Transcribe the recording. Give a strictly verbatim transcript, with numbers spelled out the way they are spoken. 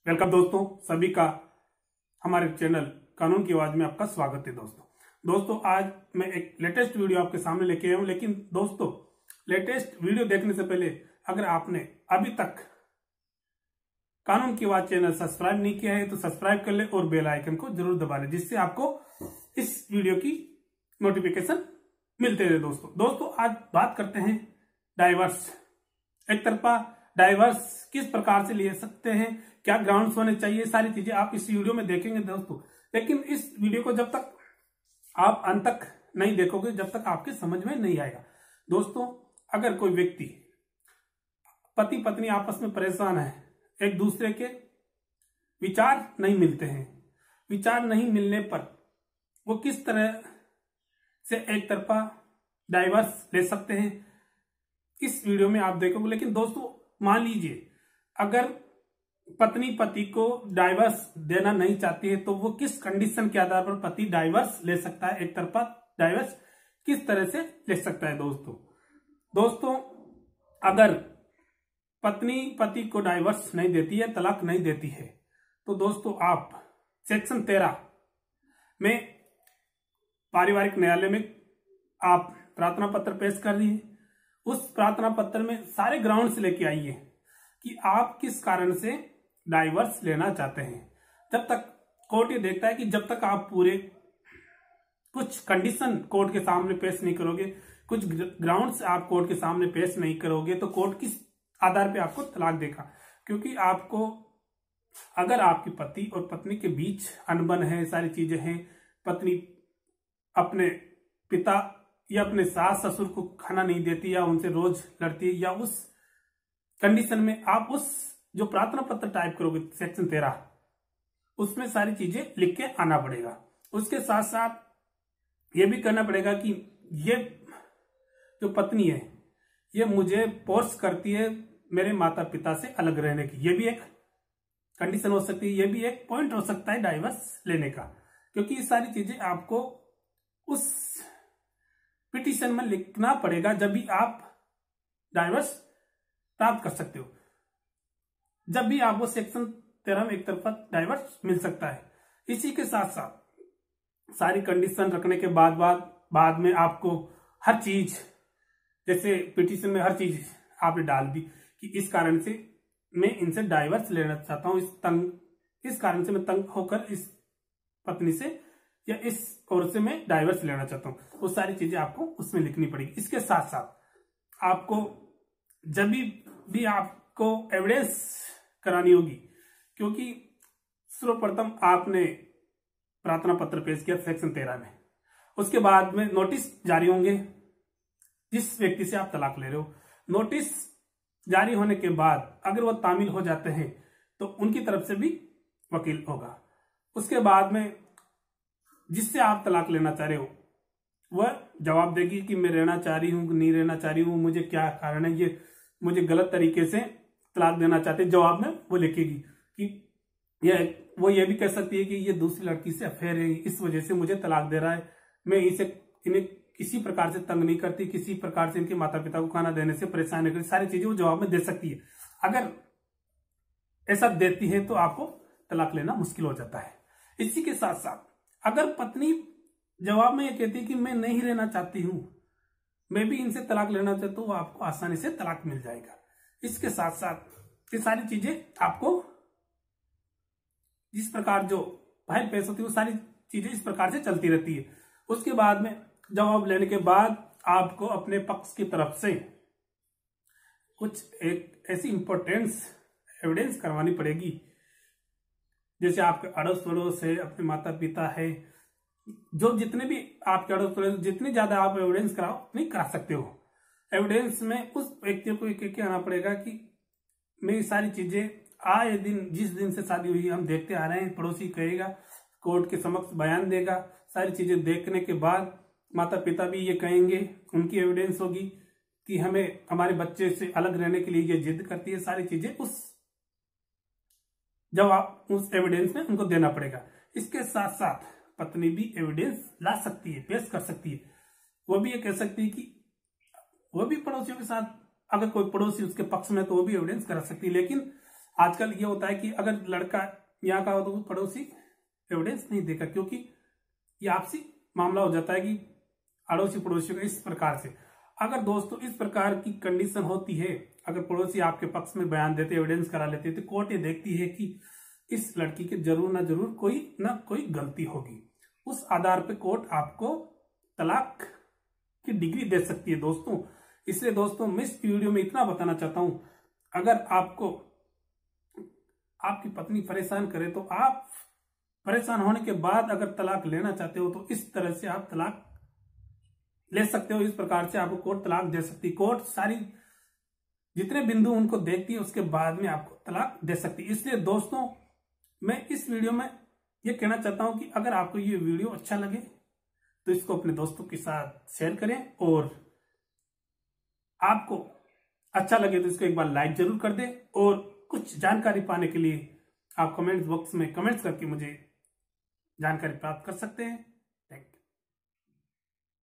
Welcome दोस्तों, सभी का हमारे चैनल कानून की आवाज में आपका स्वागत है। दोस्तों दोस्तों आज मैं एक लेटेस्ट वीडियो आपके सामने लेके आया हूं। लेकिन दोस्तों लेटेस्ट वीडियो देखने से पहले अगर आपने अभी तक कानून की आवाज चैनल सब्सक्राइब नहीं किया है तो सब्सक्राइब कर ले और बेल आइकन को जरूर दबा ले, जिससे आपको इस वीडियो की नोटिफिकेशन मिलते रहे। दोस्तों दोस्तों आज बात करते हैं डाइवर्स। एक तरफा डाइवर्स किस प्रकार से ले सकते हैं, क्या ग्राउंड्स होने चाहिए, सारी चीजें आप इस वीडियो में देखेंगे दोस्तों। लेकिन इस वीडियो को जब तक आप अंत तक नहीं देखोगे, जब तक आपके समझ में नहीं आएगा। दोस्तों अगर कोई व्यक्ति पति पत्नी आपस में परेशान है, एक दूसरे के विचार नहीं मिलते हैं, विचार नहीं मिलने पर वो किस तरह से एक तरफा डाइवर्स ले सकते हैं, इस वीडियो में आप देखोगे। लेकिन दोस्तों मान लीजिए अगर पत्नी पति को डाइवर्स देना नहीं चाहती है तो वो किस कंडीशन के आधार पर पति डाइवर्स ले सकता है, एक तरफा डाइवर्स किस तरह से ले सकता है। दोस्तों दोस्तों अगर पत्नी पति को डाइवर्स नहीं देती है, तलाक नहीं देती है, तो दोस्तों आप सेक्शन तेरह में पारिवारिक न्यायालय में आप प्रार्थना पत्र पेश कर दिए। उस प्रार्थना पत्र में सारे ग्राउंड्स लेके आइए कि आप किस कारण से डाइवर्स लेना चाहते हैं। जब तक कोर्ट ये देखता है कि जब तक आप पूरे कुछ कंडीशन कोर्ट के सामने पेश नहीं करोगे, कुछ ग्राउंड्स आप कोर्ट के सामने पेश नहीं करोगे, तो कोर्ट किस आधार पे आपको तलाक देगा। क्योंकि आपको अगर आपकी पति और पत्नी के बीच अनबन है, सारी चीजें हैं, पत्नी अपने पिता या अपने सास ससुर को खाना नहीं देती या उनसे रोज लड़ती है, या उस कंडीशन में आप उस जो प्रार्थना पत्र टाइप करोगे सेक्शन तेरह, उसमें सारी चीजें लिख के आना पड़ेगा। उसके साथ साथ ये भी करना पड़ेगा कि ये जो पत्नी है ये मुझे फोर्स करती है मेरे माता पिता से अलग रहने की। ये भी एक कंडीशन हो सकती है, ये भी एक पॉइंट हो सकता है डाइवर्स लेने का। क्योंकि ये सारी चीजें आपको उस पिटीशन में लिखना पड़ेगा, जब भी आप डाइवर्स प्राप्त कर सकते हो, जब भी आपको सेक्शन तेरह में एक तरफा डाइवर्स मिल सकता है। इसी के साथ साथ सारी कंडीशन रखने के बाद बाद बाद में आपको हर चीज, जैसे पिटीशन में हर चीज आपने डाल दी कि इस कारण से मैं इनसे डाइवर्स लेना चाहता हूं, इस तंग इस कारण से मैं तंग होकर इस पत्नी से या इस औरत से मैं डाइवर्स लेना चाहता हूं, वो सारी चीजें आपको उसमें लिखनी पड़ेगी। इसके साथ साथ आपको जब भी, भी आपको एविडेंस करानी होगी, क्योंकि सर्वप्रथम आपने प्रार्थना पत्र पेश किया सेक्शन तेरह में, उसके बाद में नोटिस जारी होंगे जिस व्यक्ति से आप तलाक ले रहे हो। नोटिस जारी होने के बाद अगर वो तामील हो जाते हैं तो उनकी तरफ से भी वकील होगा। उसके बाद में जिससे आप तलाक लेना चाह रहे हो वह जवाब देगी कि मैं रहना चाह रही हूं, नहीं रहना चाह रही हूं, मुझे क्या कारण है, ये मुझे गलत तरीके से तलाक देना चाहते। जवाब में वो लिखेगी कि ये वो ये भी कह सकती है कि ये दूसरी लड़की से अफेयर है, इस वजह से मुझे तलाक दे रहा है, मैं इसे इन्हें किसी प्रकार से तंग नहीं करती, किसी प्रकार से इनके माता पिता को खाना देने से परेशान नहीं करती, सारी चीजें वो जवाब में दे सकती है। अगर ऐसा देती है तो आपको तलाक लेना मुश्किल हो जाता है। इसी के साथ साथ अगर पत्नी जवाब में ये कहती है कि मैं नहीं रहना चाहती हूं, मैं भी इनसे तलाक लेना चाहता हूं, आपको आसानी से तलाक मिल जाएगा। इसके साथ साथ ये सारी चीजें आपको जिस प्रकार जो फाइल पेश होती है वो सारी चीजें इस प्रकार से चलती रहती है। उसके बाद में जवाब लेने के बाद आपको अपने पक्ष की तरफ से कुछ एक ऐसी इंपॉर्टेंस एविडेंस करवानी पड़ेगी, जैसे आपके अड़ोस पड़ोस है, अपने माता पिता है, जो जितने भी आपके अड़ोस पड़ोस, जितनी ज्यादा आप एविडेंस कराओ उतनी करा सकते हो। एविडेंस में उस व्यक्ति को एक एक आना पड़ेगा कि मैं सारी चीजें आए दिन, जिस दिन से शादी हुई हम देखते आ रहे हैं, पड़ोसी कहेगा, कोर्ट के समक्ष बयान देगा, सारी चीजें देखने के बाद माता पिता भी ये कहेंगे, उनकी एविडेंस होगी कि हमें हमारे बच्चे से अलग रहने के लिए ये जिद करती है, सारी चीजें उस जब आप उस एविडेंस में उनको देना पड़ेगा। इसके साथ साथ पत्नी भी एविडेंस ला सकती है, पेश कर सकती है। वो भी ये कह सकती है कि वो भी पड़ोसियों के साथ, अगर कोई पड़ोसी उसके पक्ष में तो वो भी एविडेंस करा सकती है। लेकिन आजकल ये होता है कि अगर लड़का यहाँ का हो तो पड़ोसी एविडेंस नहीं देगा, क्योंकि ये आपसी मामला हो जाता है कि अड़ोसी पड़ोसी का इस प्रकार से। अगर दोस्तों इस प्रकार की कंडीशन होती है, अगर पड़ोसी आपके पक्ष में बयान देते, एविडेंस करा लेते, तो कोर्ट ये देखती है कि इस लड़की के जरूर ना जरूर कोई ना कोई गलती होगी। उस आधार पे कोर्ट आपको तलाक की डिग्री दे सकती है दोस्तों। इसलिए दोस्तों मैं इस वीडियो में इतना बताना चाहता हूं, अगर आपको आपकी पत्नी परेशान करे तो आप परेशान होने के बाद अगर तलाक लेना चाहते हो तो इस तरह से आप तलाक ले सकते हो। इस प्रकार से आपको कोर्ट तलाक दे सकती है। कोर्ट सारी जितने बिंदु उनको देखती है उसके बाद में आपको तलाक दे सकती है। इसलिए दोस्तों मैं इस वीडियो में ये कहना चाहता हूं कि अगर आपको ये वीडियो अच्छा लगे तो इसको अपने दोस्तों के साथ शेयर करें, और आपको अच्छा लगे तो इसको एक बार लाइक जरूर कर दें। और कुछ जानकारी पाने के लिए आप कमेंट बॉक्स में कमेंट्स करके मुझे जानकारी प्राप्त कर सकते हैं। Thank you.